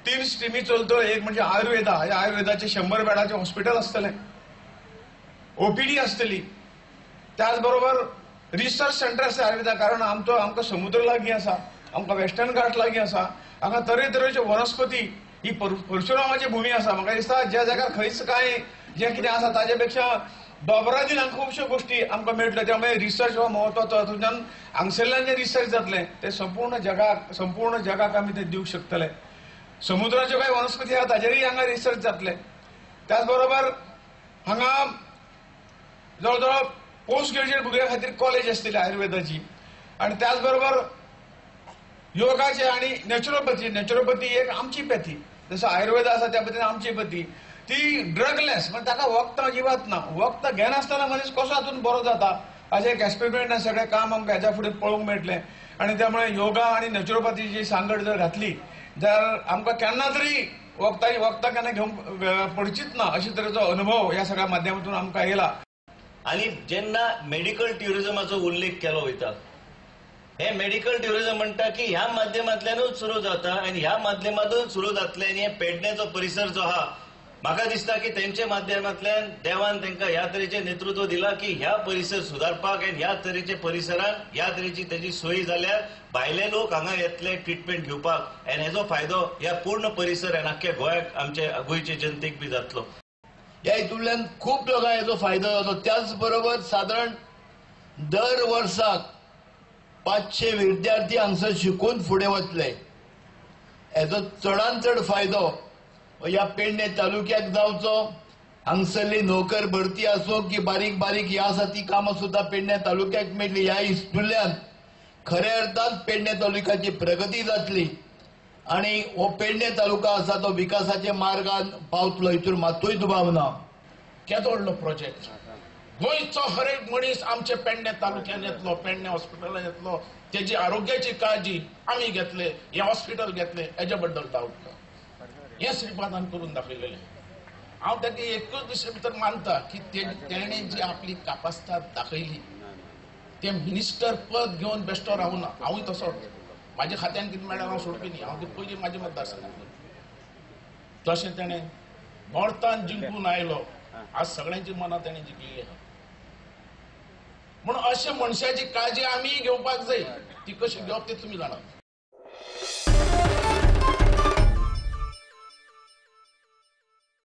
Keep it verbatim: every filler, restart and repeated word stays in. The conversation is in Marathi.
तीन स्ट्रीमी चलतो. एक म्हणजे आयुर्वेदा, ह्या आयुर्वेदाचे शंभर बेडाचे हॉस्पिटल असतले, ओपीडी असतली. त्याचबरोबर रिसर्च सेंटर आसा आयुर्वेदा, कारण आमचो आमकां समुद्र लागीं आसा, आमकां वेस्टर्न घाट लागीं आसा, हांगा तरेतरेच्यो वनस्पती, ही परशुरामाची भूमी आसा. म्हाका दिसता ज्या जाग्यार खंयच काय जे कितें आसा ताजे पेक्षा दोबरादीन हांगा खुबश्यो गोश्टी आमकां मेळटल्यो. त्यामुळे रिसर्च हो म्हत्वाचो. हातूंतल्यान हांगसरल्यान जे रिसर्च जातले ते संपूर्ण जगाक संपूर्ण जगाक आमी ते दिवंक शकतले. समुद्राच्यो कांय वनस्पती आसा ताजेरय हांगा रिसर्च जातले. त्याचबरोबर हांगा जवळ जवळ पोस्ट ग्रॅज्युएट भुरग्यां खातीर कॉलेज आसतली आयुर्वेदाची. आनी त्याचबरोबर योगाचे आणि नॅचरोपॅथी नॅचरोपॅथी एक आमची पॅथी. जसं आयुर्वेद आसा त्या पद्दतीन आमची पॅथी ती ड्रगलेस, म्हणजे ताका वखद अजिबात ना. वखद घेनासतना मनीस कसो हातून बरो जाता हाचें एक एक्सपेरिमेंट सगळें काम आमकां हेच्या फुडें पळोवंक मेळटलें. आनी त्यामुळे योगा आनी नॅचरोपॅथीची सांगड जर घातली जाल्यार आमकां केन्ना तरी वखदाची वखदां केन्ना घेवंक पडचीच ना अशे तरेचो अनुभव ह्या सगळ्या माध्यमांतून आमकां येयला. आणि जेन्ना मेडिकल ट्युरिझमाचो उल्लेख केलो वयता, हे मेडिकल ट्युरिझम म्हणटा की ह्या माध्यमांतल्यानूच सुरू जाता आनी ह्या माध्यमांतून सुरू जातले. आनी हे पेडणेचो परिसर जो आहा, म्हाका दिसता की तेंच्या माध्यमांतल्यान देवान तांकां ह्या तरेचें नेतृत्व दिलां की ह्या परिसर सुदारपाक आनी ह्या तरेचे परिसरान ह्या तरेची तेजी सोय जाल्यार भायले लोक हांगा येतले ट्रिटमेंट घेवपाक आनी हेजो फायदो ह्या पूर्ण परिसर आनी आख्ख्या गोंयाक आमचे गोंयचे जनतेक बी जातलो. ह्या हितूंतल्यान खूब लोकांक हेजो फायदो जातलो. त्याच बरोबर सादारण दर वर्साक पांचशे विद्यार्थी हांगसर शिकून फुडें वतले. हेजो चडांत चड फायदो ह्या पेडणे तालुक्याक जावचो. हांगसरली नोकर भरती आसूं की बारीक बारीक ह्या आसा ती कामां सुद्दां पेडणे तालुक्याक मेळटली. ह्या हितूंतल्यान खऱ्या अर्थान पेडणे तालुक्याची प्रगती जातली आनी हो पेडणे तालुका आसा तो विकासाच्या मार्गान पावतलो, हितून मातूय दुबाव ना. केदो व्हडलो प्रोजेक्ट. गोंयचो हर एक मनीस आमचे पेडणे तालुक्यान येतलो, पेडणे हॉस्पिटलान येतलो, तेजी आरोग्याची काळजी आमी घेतले, हे हॉस्पिटल घेतले, हेजे बद्दल डावट ना. हे श्रीपादान करून दाखयलेले. हांव ताका एकूच विशय भितर मानता की तेणें जी आपली कापासितात दाखयली, ते मिनिस्टर पद घेवन बेश्टो रावूं ना. हांवूय तसो, म्हाज्या खात्यान कितें मेळ्ळां हांव सोडपी न्ही. हांव पयलीं म्हाज्या मतदारसंघांत तशें तेणें नॉर्थान जिंकून आयलो. आज सगळ्यांची मनां तेणें जिखली आहा. म्हणून अशा मनशाची काळजी आमी घेवपाक जाय. ती कशी घेवप ते तुमी जाणात.